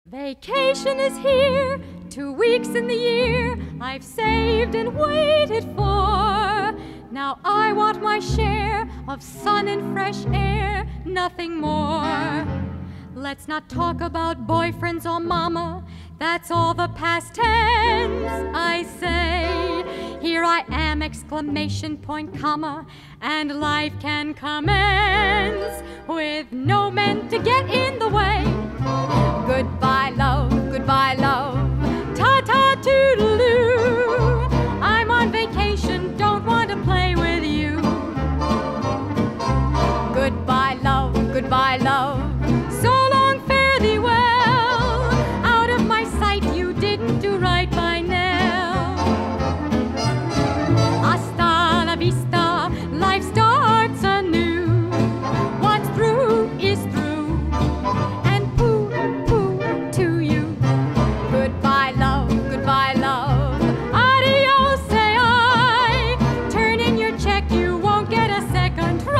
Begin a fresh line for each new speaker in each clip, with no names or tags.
Vacation is here, 2 weeks in the year I've saved and waited for. Now I want my share of sun and fresh air, nothing more. Let's not talk about boyfriends or mama, that's all the past tense, I say. Here I am, exclamation point, comma, and life can commence with no men to get in the way. Goodbye love, ta-ta toodaloo. I'm on vacation, don't want to play with you. Goodbye love, so long, fare thee well. Out of my sight, you didn't do right by now. Hasta la vista, life starts anew. What's through is through, and pooh, pooh to you. Goodbye love, adios say I. Turn in your check, you won't get a second try.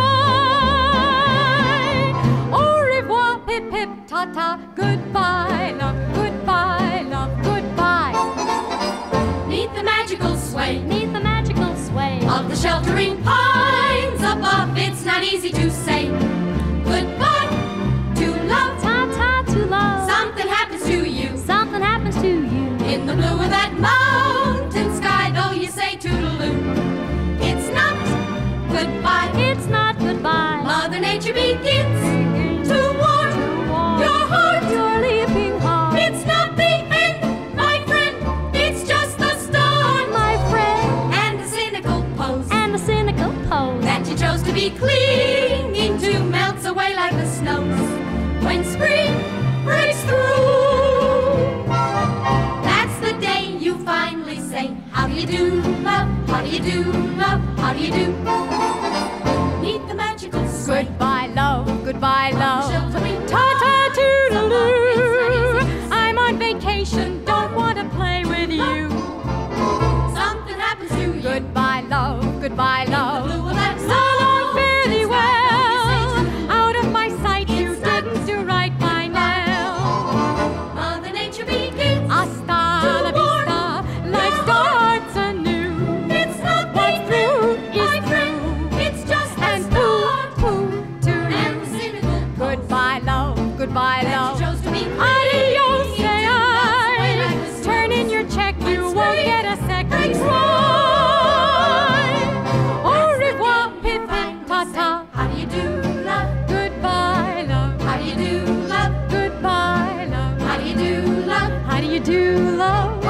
Au revoir, pip pip, ta-ta, goodbye love, goodbye.
Neath the magical sway
Of
the sheltering pines above, it's not easy to say goodbye to love.
ta-ta to love.
Something happens to you
Something happens to you.
in the blue of that mountain sky, though you say toodaloo. It's not goodbye.
It's not goodbye.
Mother Nature begins to warm your heart.
Your leaping heart,
It's not the end, my friend, it's just the start.
my friend,
And the cynical pose
and the cynical pose
that you chose to be clinging to melts away like the snows when spring breaks through. That's the day you finally say, how do you do, love? How do you do, love? How do you do? Neath the magical sway
Goodbye love,
sheltering
ta-ta toodaloo.
toodaloo.
I'm on vacation, don't want to play with you.
Something happens to you.
Goodbye love,
The blue of that
so long, fare thee
mountain
well.
sky,
Out of my sight, you
It's not
didn't do right by now.
Mother Nature begins
Hasta la
to warm
vista, life
your
starts anew.
It's not the
What's through
end,
is
my friend,
through,
it's just the
and
start.
pooh, to
And the cynical pose
goodbye love,
that you chose to be
adios
clinging
say
to melts away like
I.
the
Turn in
snows
your check,
when
you won't
spring
get a second
breaks
try. Au
That's the
revoir,
day you
pip pip,
finally
ta-ta.
say, how do you do, love?
Goodbye love,
How do you do, love?
goodbye love.
How do you do, love?
How do you do love?